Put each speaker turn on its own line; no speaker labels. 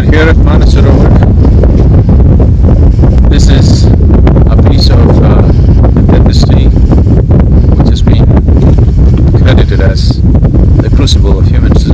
here at Manasarovar. This is a piece of the Thetis Sea, which has been credited as the crucible of human society.